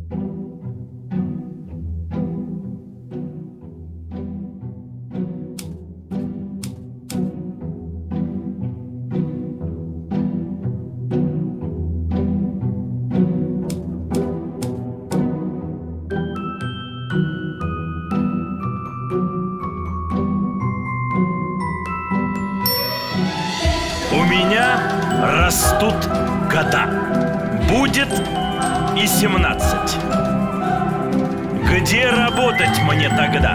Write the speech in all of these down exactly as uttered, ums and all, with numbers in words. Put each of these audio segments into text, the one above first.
У меня растут года. Будет и семнадцать. Где работать мне тогда?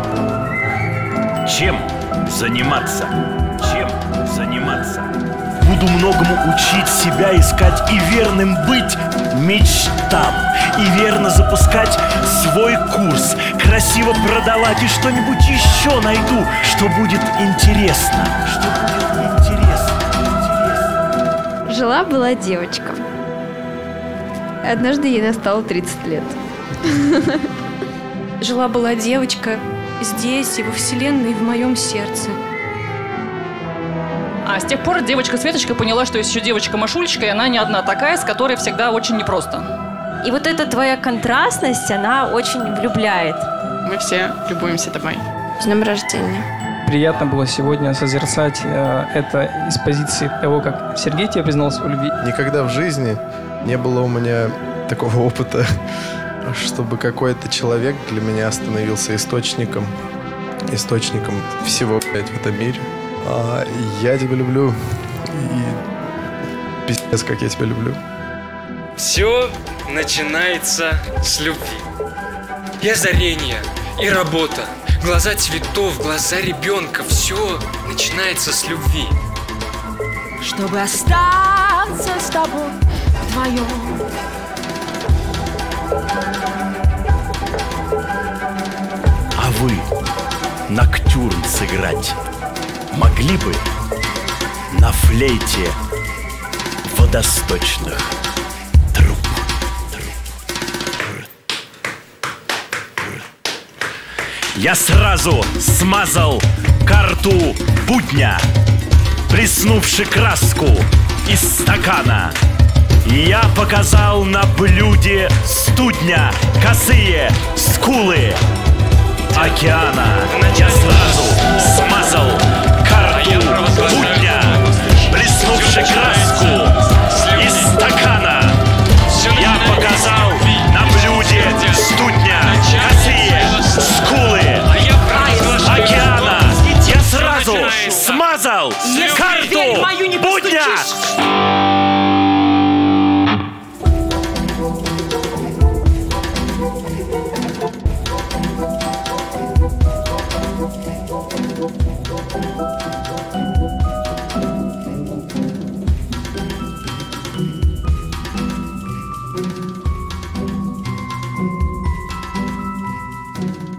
Чем заниматься? Чем заниматься? Буду многому учить себя искать и верным быть мечтам. И верно запускать свой курс, красиво продавать и что-нибудь еще найду, что будет интересно. Что будет интересно. Жила-была девочка. Однажды ей настало тридцать лет. Жила-была девочка здесь, и во вселенной, и в моем сердце. А с тех пор девочка Светочка поняла, что есть еще девочка Машулечка, и она не одна такая, с которой всегда очень непросто. И вот эта твоя контрастность, она очень влюбляет. Мы все любуемся тобой. С днем рождения. Приятно было сегодня созерцать э, это из позиции того, как Сергей тебе признался в любви. Никогда в жизни не было у меня такого опыта, чтобы какой-то человек для меня становился источником, источником всего, блядь, в этом мире. А, я тебя люблю, и пиздец, как я тебя люблю. Все начинается с любви. И озарение, и работа, глаза цветов, глаза ребенка. Все начинается с любви. Чтобы остаться с тобой вдвоем. А вы ноктюрн сыграть могли бы на флейте водосточных труб? Я сразу смазал карту будня, плеснувши краску из стакана. Я показал на блюде студня косые скулы океана. Я сразу смазал карту будня, плеснувши краску из стакана. Я показал на блюде студня косые скулы океана. Я сразу смазал карту будня. Thank you.